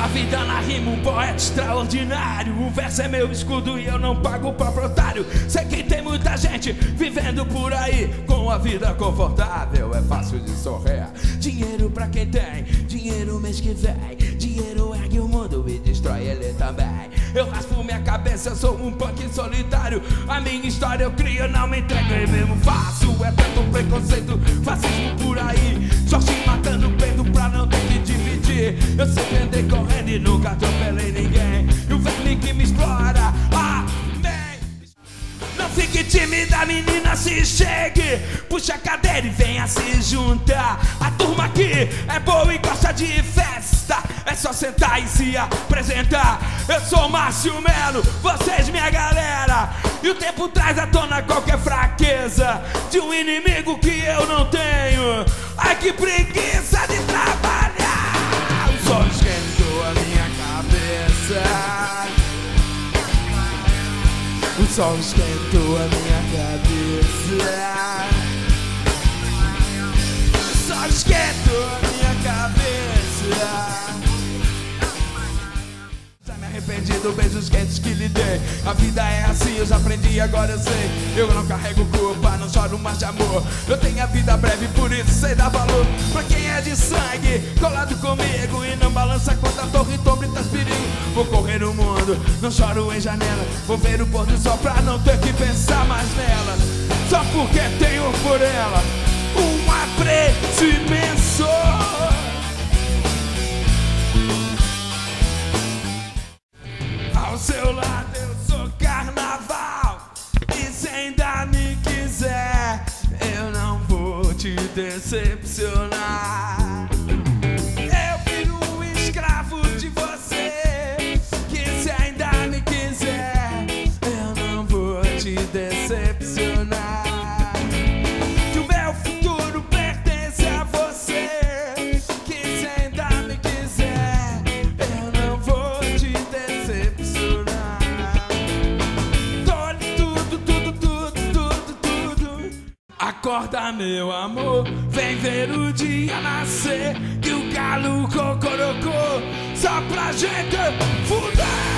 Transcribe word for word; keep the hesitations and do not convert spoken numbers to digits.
a vida na rima, um poeta extraordinário. O verso é meu escudo e eu não pago o próprio otário. Sei que tem muita gente vivendo por aí com a vida confortável, é fácil de sorrir. Dinheiro pra quem tem, dinheiro mês que vem. Dinheiro ergue o mundo e destrói ele também. Eu raspo minha cabeça, eu sou um punk solitário. A minha história eu crio, não me entrego e mesmo faço. É tanto preconceito, fascismo por aí. Jorge matando peito pra não ter que dividir. Eu sempre andei correndo e nunca atropelei ninguém. E o verme que me explora, amém. Não fique tímida, menina, se chegue. Puxa a cadeira e venha se juntar. A turma aqui é boa e gosta de festa. É só sentar e se apresentar. Eu sou Márcio Melo, vocês minha galera. E o tempo traz à tona qualquer fraqueza de um inimigo que eu não tenho. Ai, que preguiça de trabalhar. O sol esquentou a minha cabeça. O sol esquentou a minha cabeça. O sol esquentou a minha cabeça. Já me arrependi dos beijos quentes que lhe dei. A vida é assim, eu já aprendi, agora eu sei. Eu não carrego culpa, não choro mais de amor. Eu tenho a vida breve, por isso sei dar valor pra quem é de sangue, colado comigo. E não balança contra a torre, tombritas perigo. Vou correr o mundo, não choro em janela. Vou ver o pôr do sol pra não ter que pensar mais nela. Só porque tenho por ela um apreço imenso. Ao seu lado eu sou carnaval. E se ainda me quiser, eu não vou te decepcionar. Eu viro um escravo de você. Que se ainda me quiser, eu não vou te decepcionar. Que o meu futuro pertence a você. Que se ainda me quiser, eu não vou te decepcionar. Tolhe tudo, tudo, tudo, tudo, tudo. Acorda, meu amor, vem ver o dia nascer. E o galo cocorocô, só pra gente fuder.